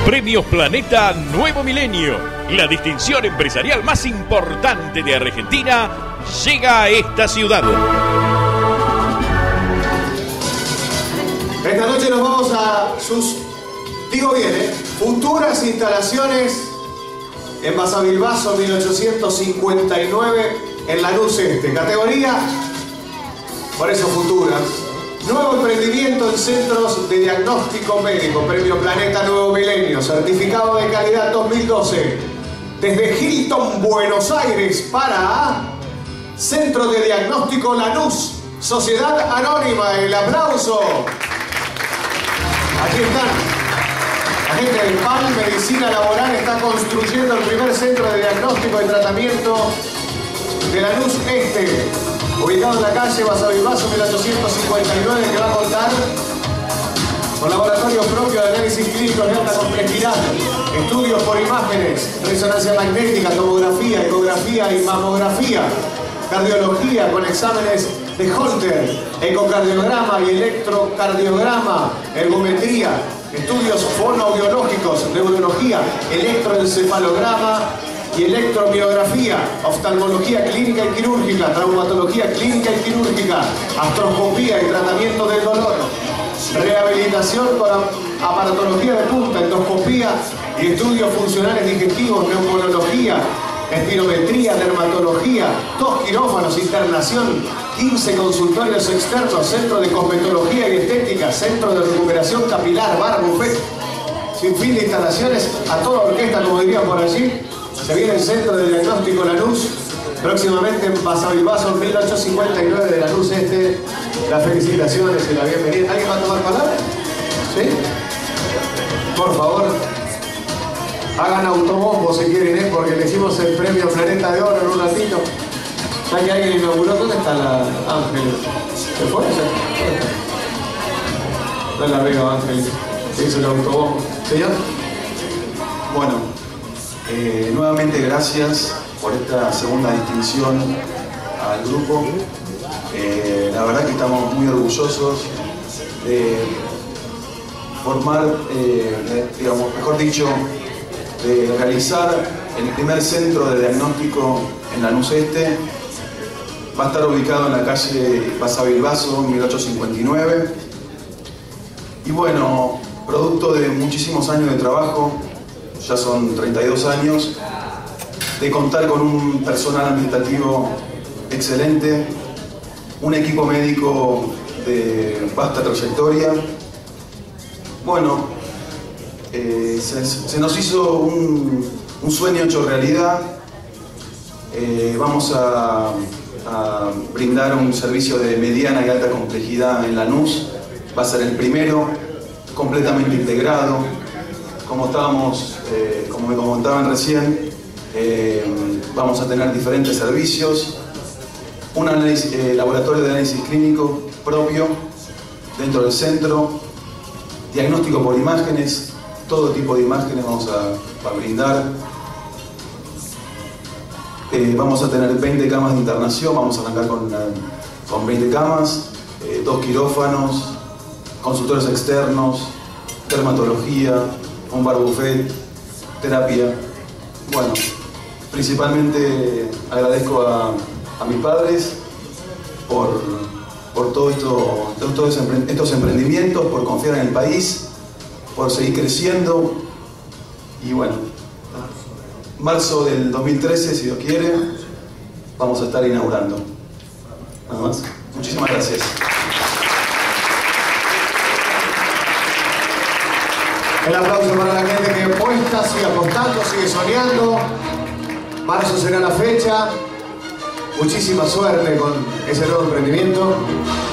Premios Planeta Nuevo Milenio, la distinción empresarial más importante de Argentina, llega a esta ciudad. Esta noche nos vamos a sus, digo bien, futuras instalaciones en Basavilbaso 1859 en Lanús Este. Categoría, por eso futuras. Nuevo emprendimiento en centros de diagnóstico médico, Premio Planeta Nuevo Milenio, certificado de calidad 2012. Desde Hilton, Buenos Aires, para Centro de Diagnóstico Lanús, Sociedad Anónima. El aplauso. Aquí están. La gente del PAL Medicina Laboral está construyendo el primer centro de diagnóstico y tratamiento de Lanús Este, ubicado en la calle Basavilbaso 1859, que va a contar con laboratorios propios de análisis clínicos de alta complejidad, estudios por imágenes, resonancia magnética, tomografía, ecografía y mamografía, cardiología con exámenes de Holter, ecocardiograma y electrocardiograma, ergometría, estudios fonoaudiológicos, neurología, electroencefalograma y electromiografía, oftalmología clínica y quirúrgica, traumatología clínica y quirúrgica, astroscopía y tratamiento del dolor, rehabilitación con aparatología de punta, endoscopía y estudios funcionales digestivos, neumonología, espirometría, dermatología, 2 quirófanos, internación, 15 consultorios externos, centro de cosmetología y estética, centro de recuperación capilar, bar, buffet, sin fin de instalaciones, a toda orquesta, como dirían por allí. Se viene el Centro de Diagnóstico Lanús, próximamente en Basavilbaso 1859 de Lanús Este. Las felicitaciones y la bienvenida. ¿Alguien va a tomar palabra? ¿Sí? Por favor, hagan autobombo si quieren, porque le hicimos el premio Planeta de Oro en un ratito. Ya que alguien inauguró, ¿dónde está la Ángeles? ¿Se fue? No la veo, Ángeles. Se hizo el autobombo. ¿Señor? Bueno, nuevamente gracias por esta segunda distinción al grupo. La verdad que estamos muy orgullosos de formar, digamos, mejor dicho, de realizar el primer centro de diagnóstico en Lanús Este. Va a estar ubicado en la calle Basavilbaso 1859. Y bueno, producto de muchísimos años de trabajo, ya son 32 años, de contar con un personal administrativo excelente, un equipo médico de vasta trayectoria. Bueno, se nos hizo un sueño hecho realidad. Vamos a brindar un servicio de mediana y alta complejidad en Lanús. Va a ser el primero, completamente integrado. Como me comentaban recién, vamos a tener diferentes servicios, un laboratorio de análisis clínico propio dentro del centro, diagnóstico por imágenes, todo tipo de imágenes vamos a brindar. Vamos a tener 20 camas de internación, vamos a arrancar con 20 camas, 2 quirófanos, consultorios externos, dermatología, un bar buffet, terapia. Bueno, principalmente agradezco a mis padres por todos estos emprendimientos, por confiar en el país, por seguir creciendo. Y bueno, marzo del 2013, si Dios quiere, vamos a estar inaugurando. Nada más. Muchísimas gracias. El aplauso para la gente que apuesta, sigue apostando, sigue soñando. Marzo será la fecha. Muchísima suerte con ese nuevo emprendimiento.